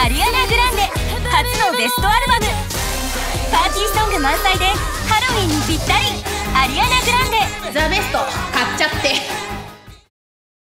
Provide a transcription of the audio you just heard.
アリアナ・グランデ初のベストアルバム。パーティーソング満載でハロウィンにぴったり。アリアナ・グランデザ・ベスト買っちゃって。